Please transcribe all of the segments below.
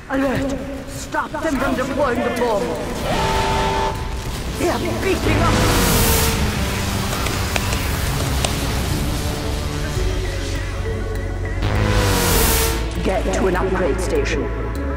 Alert! Stop them from deploying the bomb! They are beating up! Get to an upgrade station.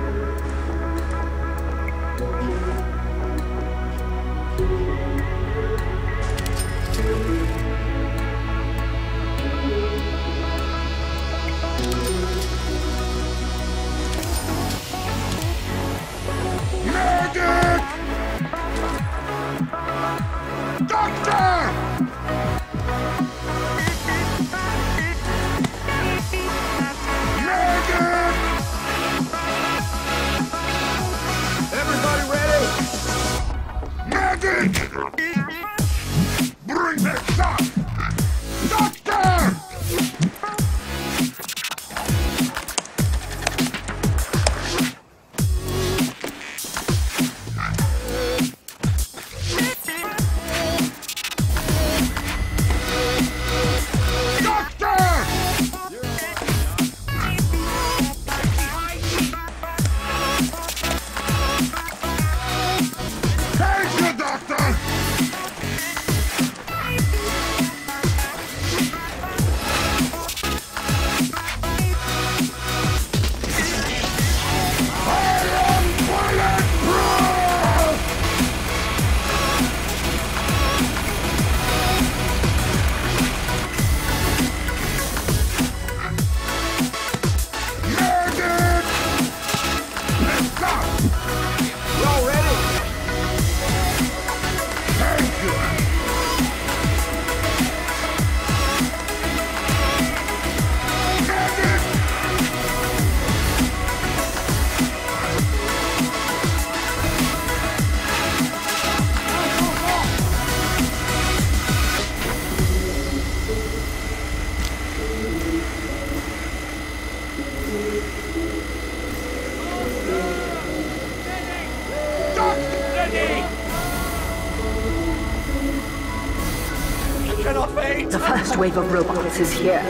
The first wave of robots is here.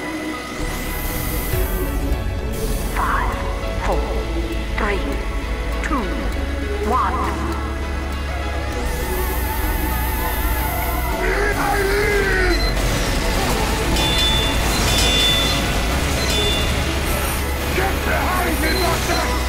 5, 4, 3, 2, 1. Get behind me, Doctor!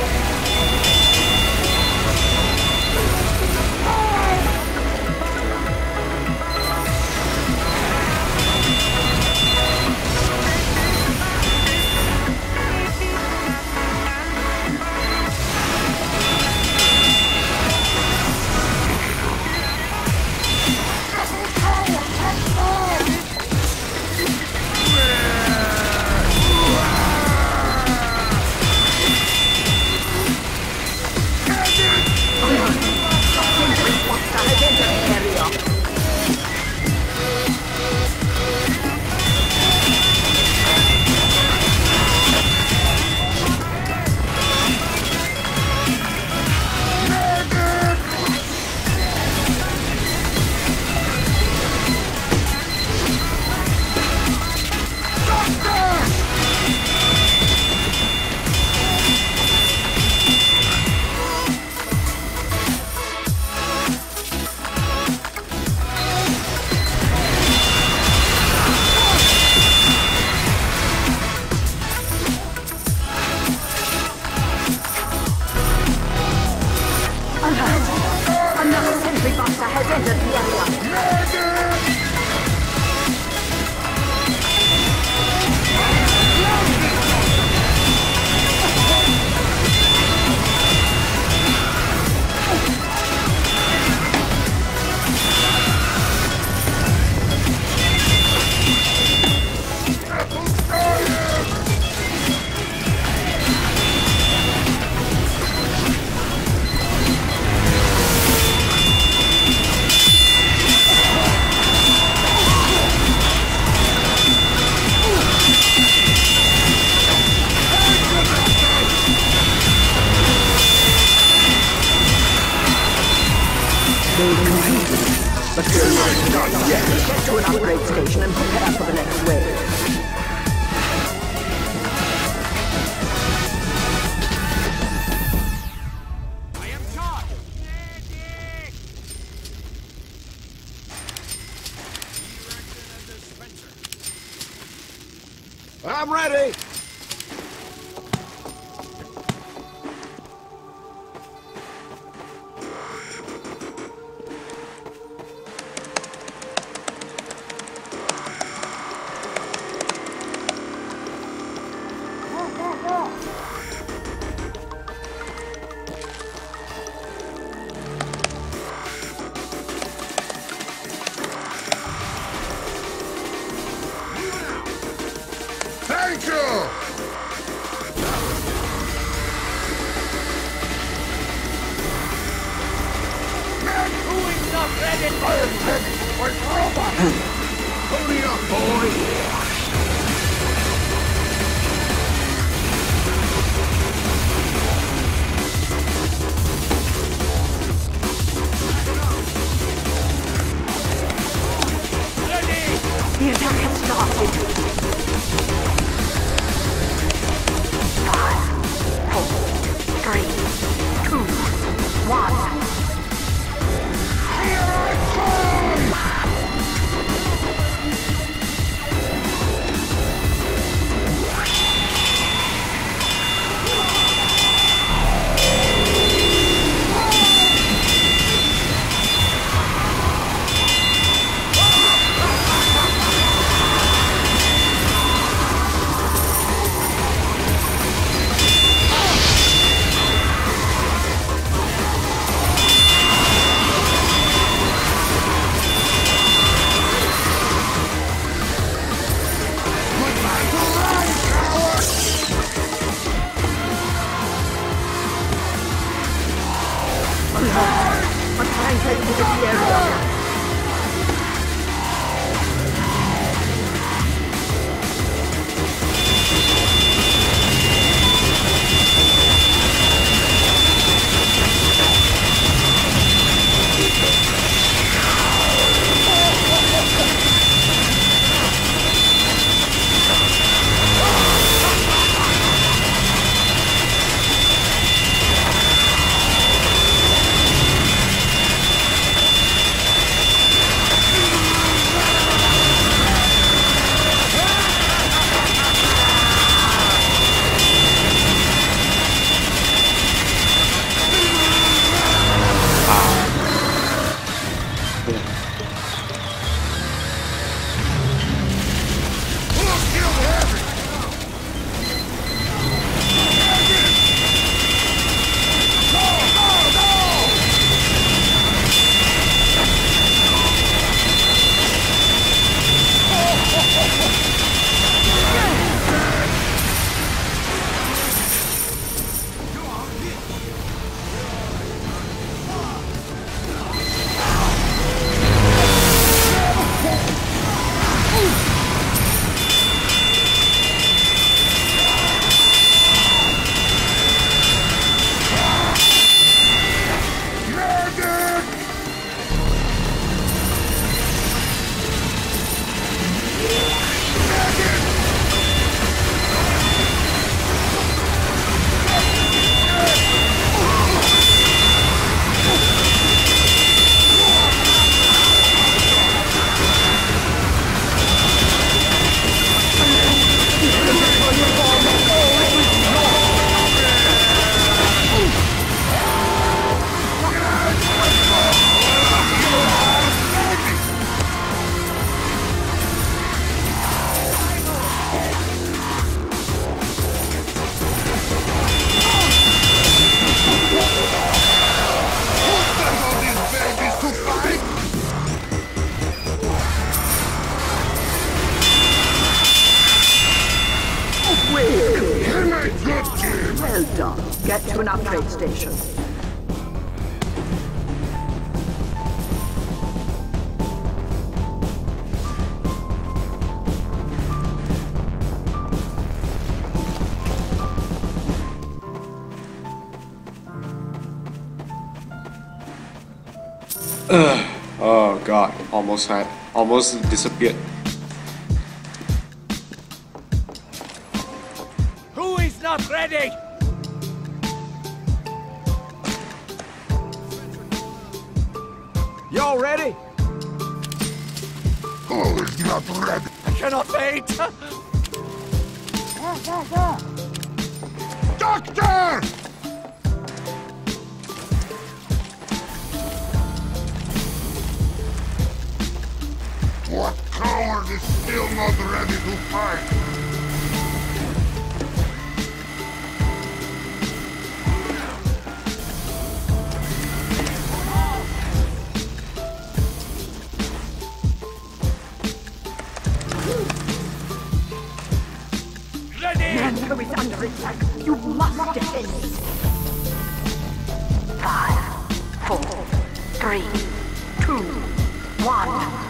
But we're not done yet. Get to an upgrade station and prepare for the next wave. I'm ready! Thank you! Who is not ready? I am heavy for my robot! Pony up, boy! The attack has started. 5, 4, 3, 2, 1. Here I come! I'm trying to get the area. Well done. Get to an upgrade station. Oh god, almost disappeared. Who is not ready? Y'all ready? Who is not ready? I cannot wait. Doctor! What coward is still not ready to fight? Manco is under attack. You must defend it. 5, 4, 3, 2, 1.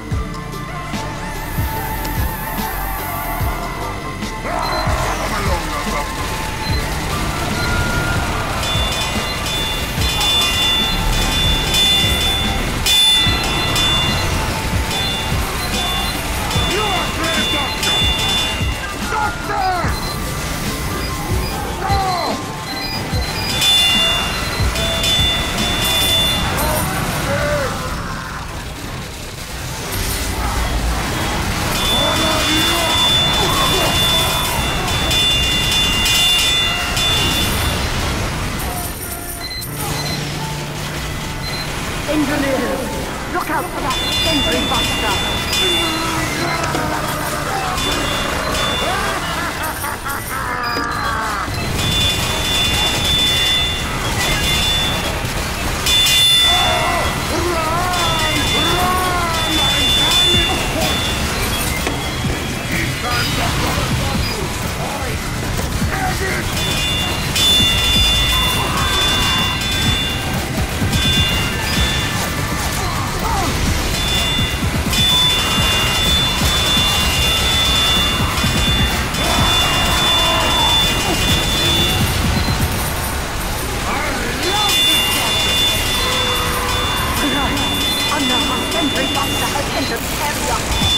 Engineers, look out for that sentry buster! Sentry buster has entered the area.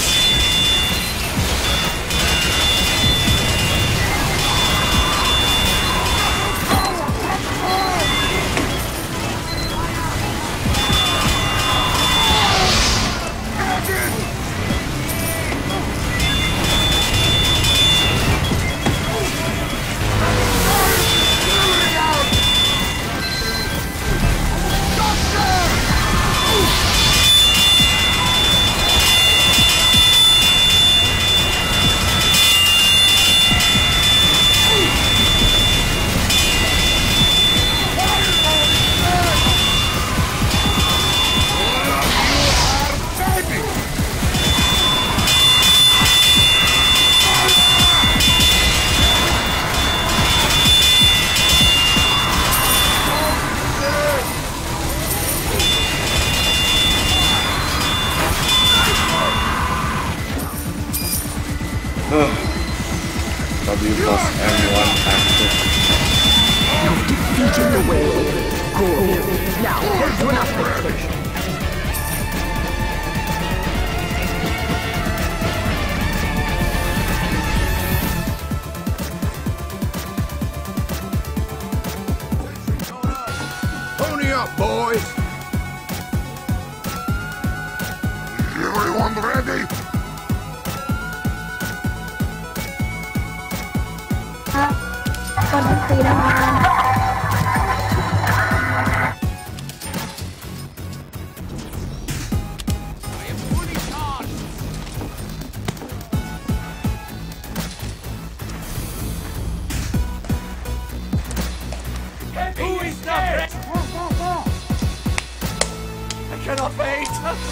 W plus M1 active. You've defeated the wave. Good. Now, head to an upgrade station. Pony up, boys! Everyone ready? Who is not ready? I cannot wait!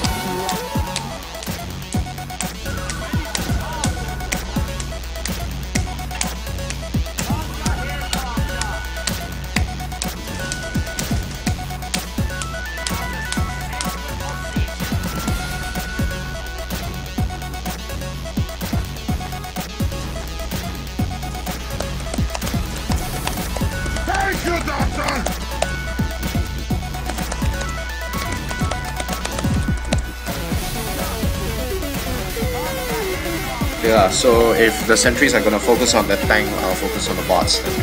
Thank you, Doctor! Yeah, so if the sentries are gonna focus on the tank, I'll focus on the bots then.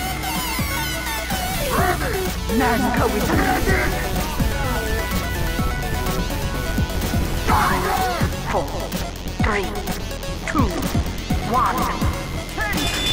Manco is under attack. 5, 4, 3, 2, 1.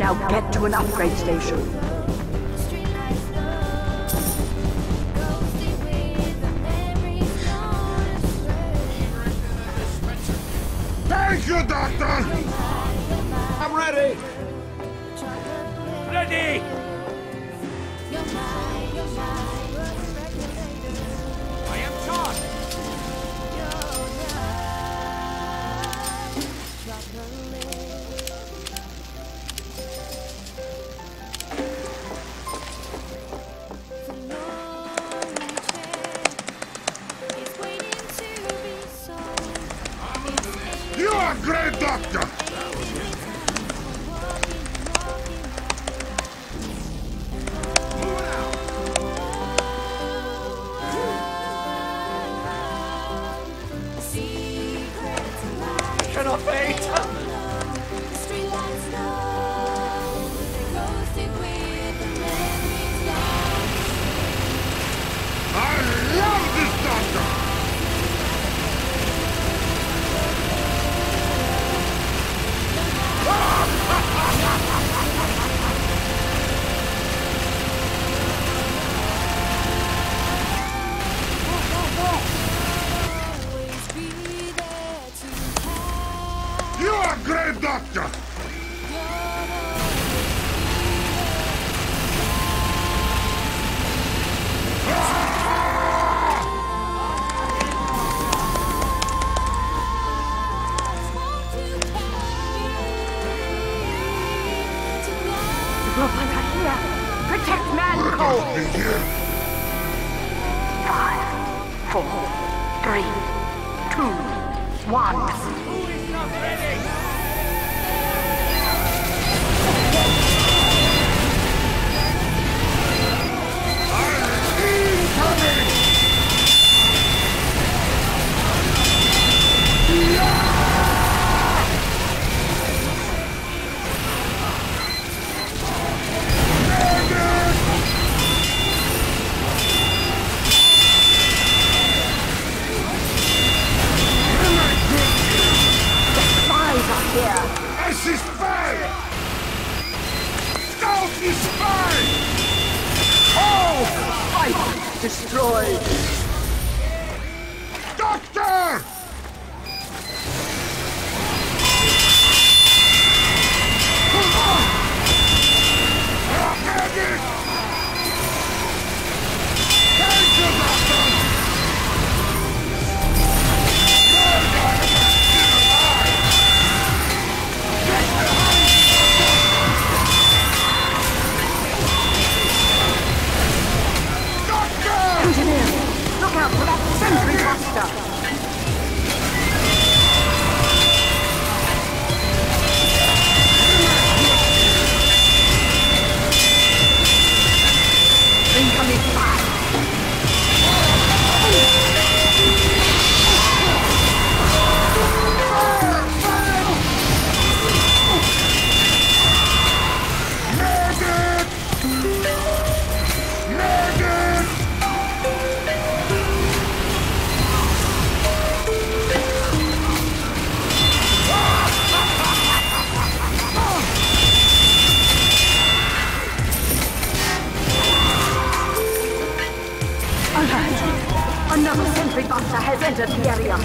Now get to an upgrade station. Thank you, Doctor! I'm ready! Ready! I am charged! You are a great doctor! Cannot wait! I love this doctor! You are a great doctor! Robots are here! Protect Manco! 5, 4, 3, 2, 1. Who is not ready? Es ist frei! Scout ist frei! Oh! Fight destroyed! Doctor! Medic! Thank you, Doctor! Engineer, look out for that sentry buster! Incoming fire! Another sentry buster has entered the area.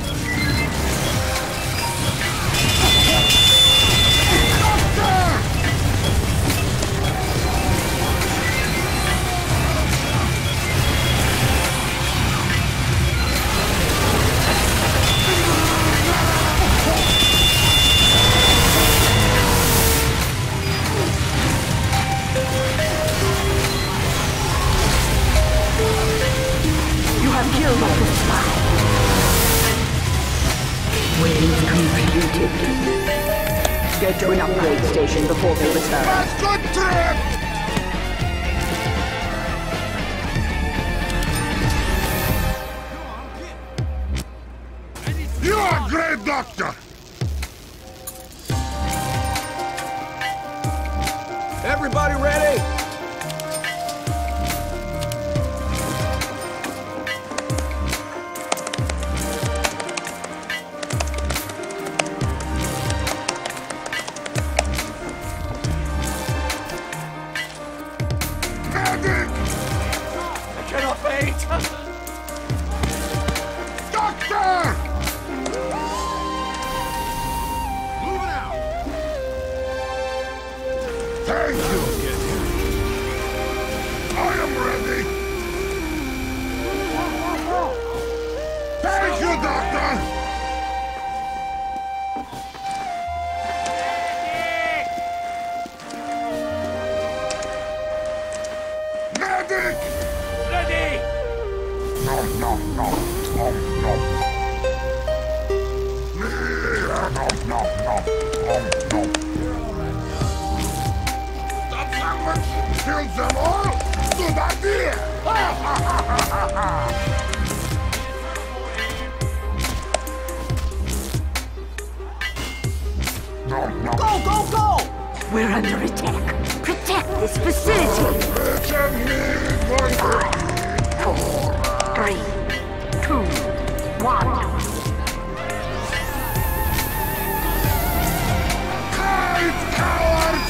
You have killed the spy. Wave completed. Get to an upgrade station before they return. That's good trip! You are a great doctor! Everybody ready? wait! Doctor! Moving out! Thank you! I am ready! Thank you, Doctor! Medic! Ready! Nom nom nom nom nom. Nom nom nom nom nom. The sandwich kills them all. Good idea. Ha ha ha ha ha. Nom nom. Go, go, go! We're under attack. Protect this facility. 5, 4, 3, 2, 1. Cowards!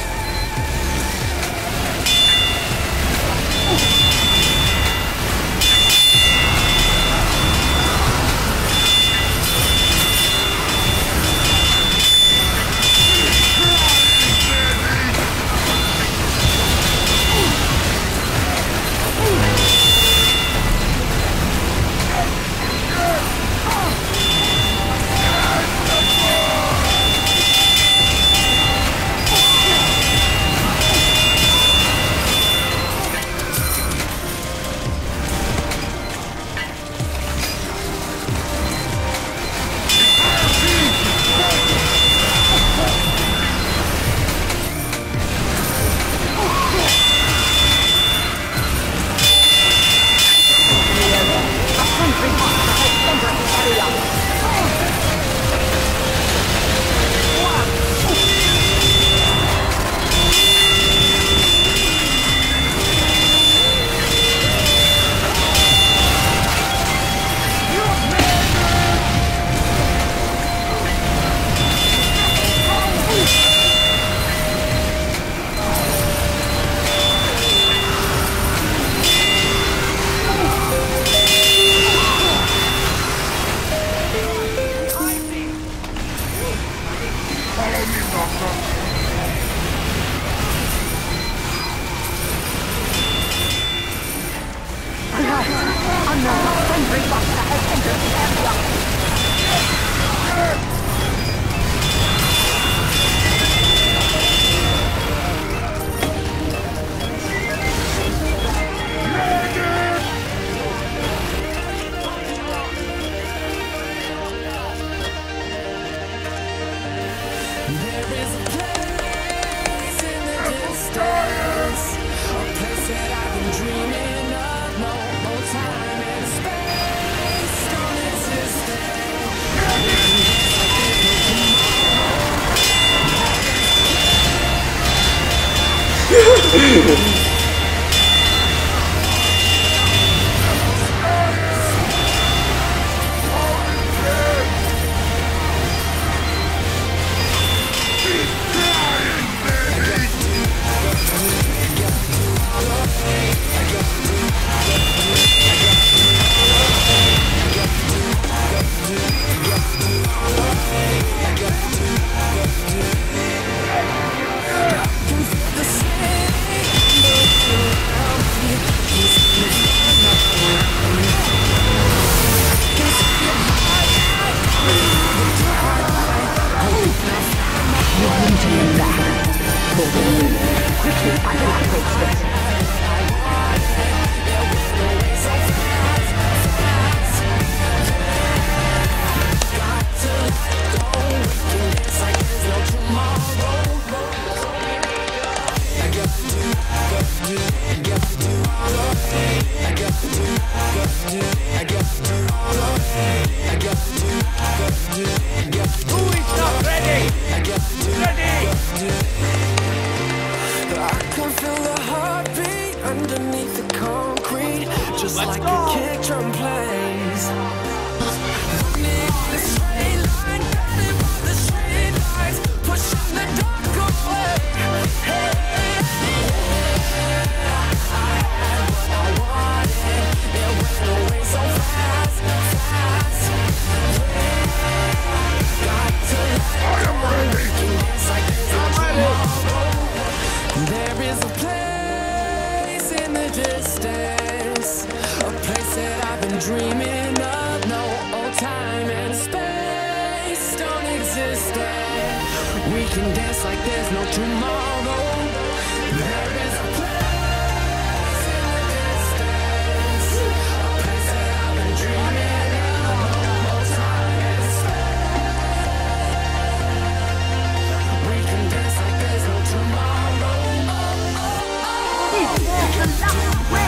is a place in the distance, a place that I've been dreaming of. No old time and space don't exist there. We can dance like there's no tomorrow. There is a place in the distance, a place that I've been dreaming of. No old time and space. We can dance like there's no tomorrow. This is the last way.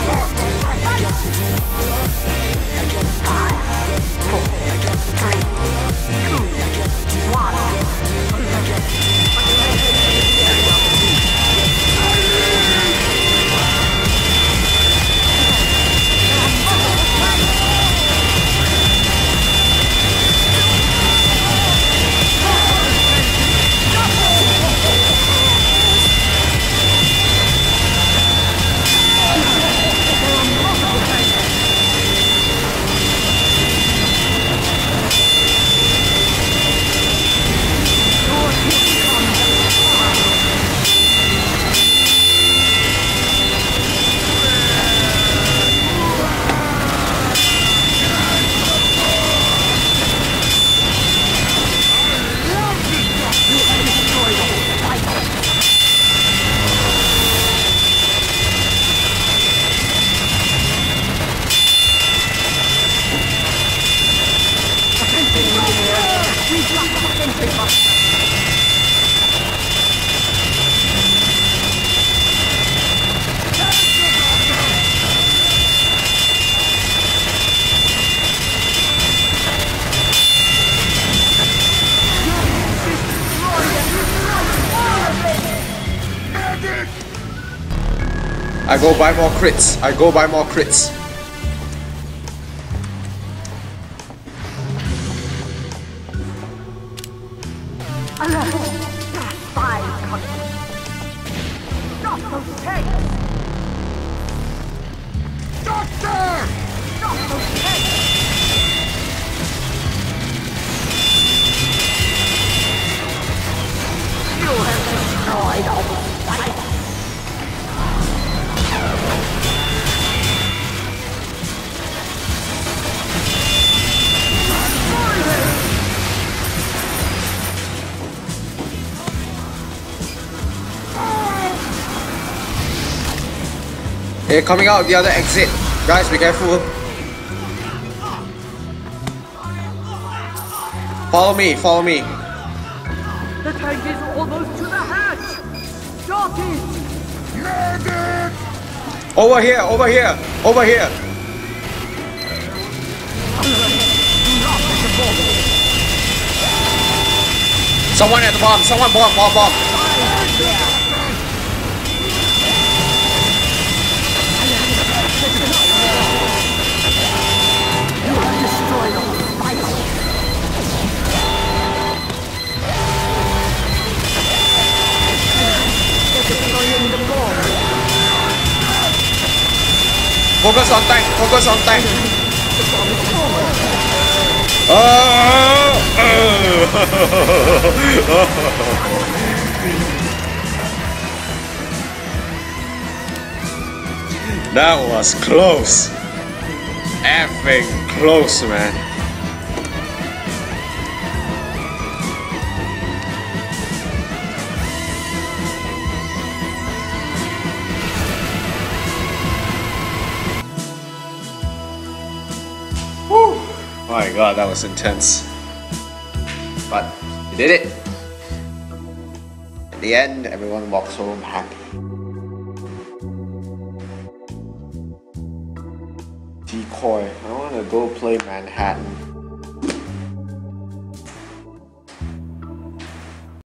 5, 4, 3, 2, I go buy more crits. I go buy more crits. alert. Five coming. Not those tanks. Doctor! Not those tanks. You have destroyed all the sites. Hey, coming out the other exit. Guys, be careful. Follow me, follow me. The tank is almost to the hatch. Stop it. Medic! Over here, over here, over here. Someone at the bomb, someone bomb. Focus on tank, focus on tank. That was close. Effing close, man. Whew. My god, that was intense. But we did it. At the end, everyone walks home happy. Decoy. I want to go play Manhattan.